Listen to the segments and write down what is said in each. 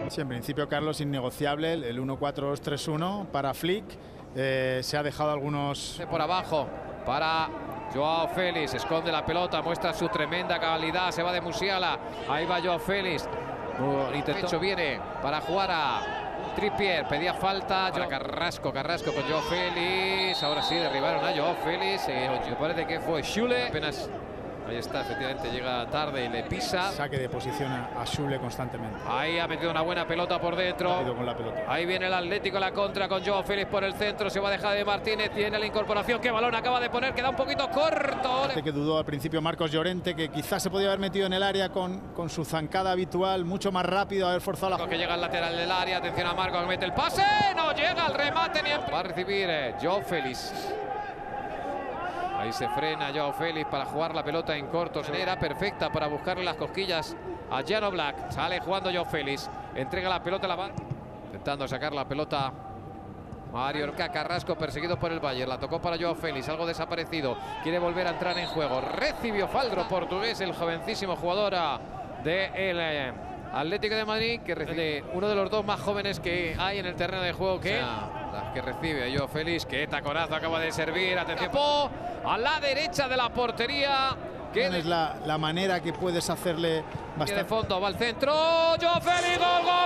Sí, en principio, Carlos, innegociable el 1-4-2-3-1 para Flick. Se ha dejado algunos... Por abajo para Joao Félix, esconde la pelota, muestra su tremenda calidad, se va de Musiala, ahí va Joao Félix. Intentó, viene para jugar a Trippier, pedía falta para Carrasco con Joao Félix, ahora sí derribaron a Joao Félix, me parece que fue Schüle, apenas ahí está, efectivamente llega tarde y le pisa. Saque de posición a Schüle constantemente. Ahí ha metido una buena pelota por dentro. Con la pelota. Ahí viene el Atlético, la contra con Joao Félix por el centro, se va a dejar de Martínez, tiene la incorporación, qué balón acaba de poner, queda un poquito corto. Que dudó al principio Marcos Llorente, que quizás se podía haber metido en el área con su zancada habitual, mucho más rápido, haber forzado la jugada. Que llega al lateral del área, atención a Marcos, que mete el pase, no llega al remate ni va a recibir Joao Félix. Ahí se frena Joao Félix para jugar la pelota en corto. Era perfecta para buscarle las cosquillas a Jan Oblak. Sale jugando Joao Félix. Entrega la pelota a la banda. Intentando sacar la pelota Mario Carrasco, perseguido por el Bayern. La tocó para Joao Félix, algo desaparecido. Quiere volver a entrar en juego. Recibió falta portugués, el jovencísimo jugador del Atlético de Madrid, que recibe uno de los dos más jóvenes que hay en el terreno de juego. Que recibe a Joao Félix, que taconazo acaba de servir. Atención, a la derecha de la portería. Es la manera que puedes hacerle bastante. De fondo va al centro. Joao Félix,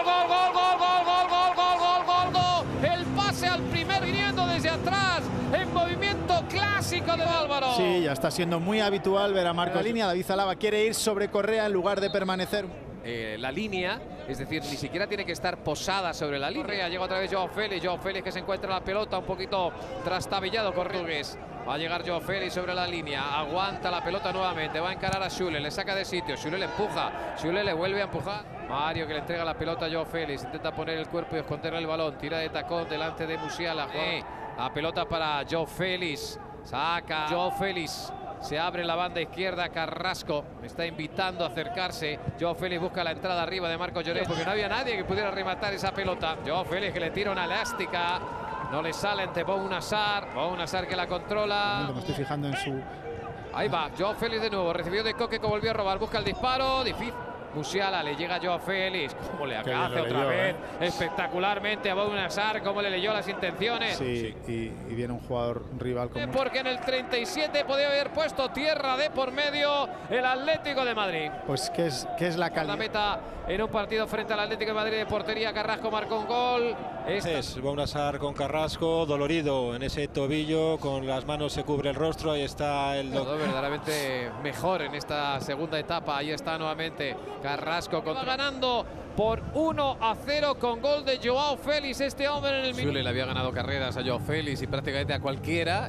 gol. El pase al primer viniendo desde atrás. En movimiento clásico de Álvaro. Sí, ya está siendo muy habitual ver a Marcos. La línea, David Alaba quiere ir sobre Correa en lugar de permanecer. La línea, es decir, ni siquiera tiene que estar posada sobre la línea. Correa, llega otra vez Joao Félix que se encuentra la pelota un poquito trastabillado. Portugués. Va a llegar Joao Félix sobre la línea, aguanta la pelota nuevamente, va a encarar a Schüle, le saca de sitio, Schüle le empuja, Schüle le vuelve a empujar. Mario, que le entrega la pelota a Joao Félix, intenta poner el cuerpo y esconderle el balón, tira de tacón delante de Musiala. La pelota para Joao Félix, saca Joao Félix. Se abre la banda izquierda, Carrasco está invitando a acercarse. Joao Félix busca la entrada arriba de Marcos Llorente, porque no había nadie que pudiera rematar esa pelota. Joao Félix que le tira una elástica, no le sale ante Bouna Sarr que la controla. Me estoy fijando en su... Ahí va, Joao Félix de nuevo, recibió de Coque que volvió a robar, busca el disparo, difícil. Musiala, le llega a Joao Félix, como le hace otra vez, espectacularmente a Bouna Sarr, como le leyó las intenciones. Sí, y viene un jugador rival como... Porque en el 37 podía haber puesto tierra de por medio el Atlético de Madrid. Pues ¿qué es la calidad? La meta en un partido frente al Atlético de Madrid de portería, Carrasco marcó un gol. Es Bouna Sarr con Carrasco, dolorido en ese tobillo, con las manos se cubre el rostro, ahí está el... Todo verdaderamente mejor en esta segunda etapa, ahí está nuevamente Carrasco ganando por 1-0 con gol de Joao Félix. Este hombre en el minuto. Le había ganado carreras a Joao Félix y prácticamente a cualquiera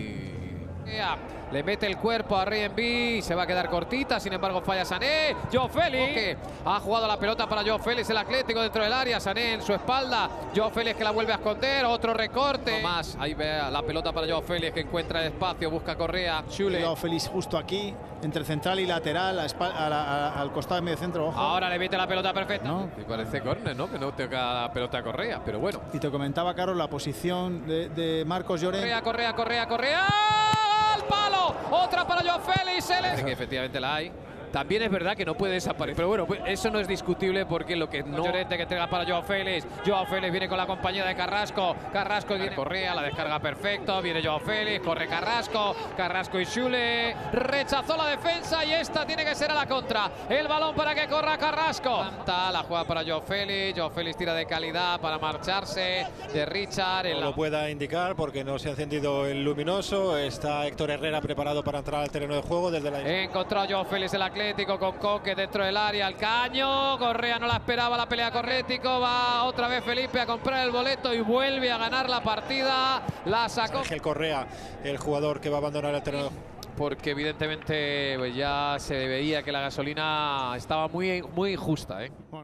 le mete el cuerpo a Rienby, se va a quedar cortita, sin embargo falla Sané. Joao Félix que ha jugado la pelota para Joao Félix, el Atlético dentro del área, Sané en su espalda, Joao Félix que la vuelve a esconder, otro recorte. No más, ahí ve la pelota para Joao Félix que encuentra el espacio, busca Correa. Schüle. Joao Félix justo aquí, entre central y lateral, al costado de medio centro. Ojo. Ahora le mete la pelota perfecta. No, que parece córner, ¿no? Que no toca la pelota a Correa, pero bueno. Y te comentaba, Carlos, la posición de Marcos Llorente. Correa. ¡Al palo! Otra para Joao Félix. Que efectivamente la hay. También es verdad que no puede desaparecer, pero bueno, eso no es discutible porque lo que no... Llorente que entrega para Joao Félix. Joao Félix viene con la compañía de Carrasco. Carrasco viene Correa, la descarga perfecto. Viene Joao Félix, corre Carrasco. Carrasco y Schüle. Rechazó la defensa y esta tiene que ser a la contra. El balón para que corra Carrasco. La juega para Joao Félix. Joao Félix tira de calidad para marcharse de Richard. No lo pueda indicar porque no se ha encendido el luminoso. Está Héctor Herrera preparado para entrar al terreno de juego desde la... Encontró a Joao Félix el Atlético con Coque dentro del área, al caño. Correa no la esperaba la pelea con Atlético. Va otra vez Felipe a comprar el boleto y vuelve a ganar la partida. La sacó Ángel Correa, el jugador que va a abandonar el terreno. Porque evidentemente pues ya se veía que la gasolina estaba muy injusta,